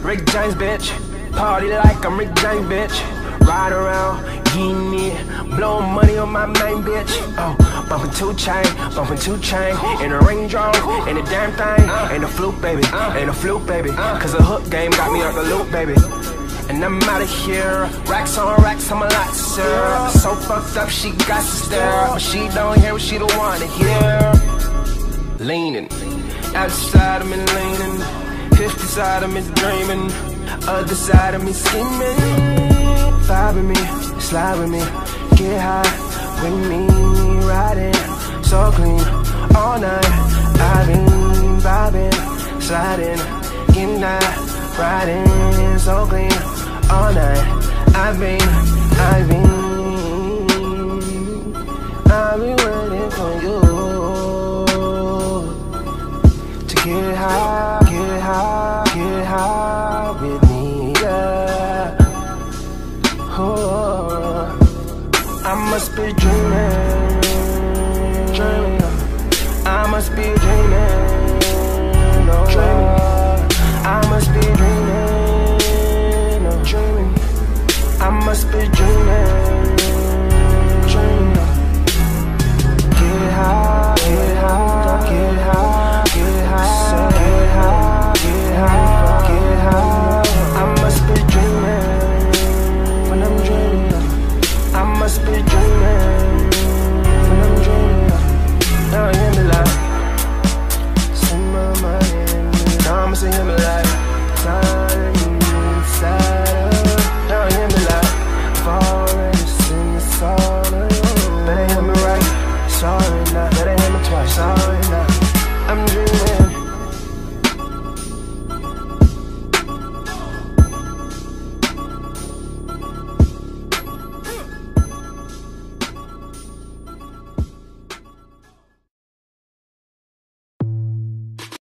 Rick James, bitch. Party like I'm Rick James, bitch. Ride around, getting it, blowing money on my main bitch. Oh, bumping 2 Chainz, in a Range Rover, in a damn thing, ain't a fluke, baby, ain't a fluke, baby. Cause the hook game got me out the loop, baby. And I'm out of here, racks on racks, I'm a lot, sir. So fucked up, she got to stare, but she don't hear what she don't wanna hear. Leaning, outside of me leaning, 50 side of me dreaming, other side of me scheming. Vibe with me, slide with me, get high with me, riding so clean all night. I've been vibing, sliding, getting high, riding so clean all night. I've been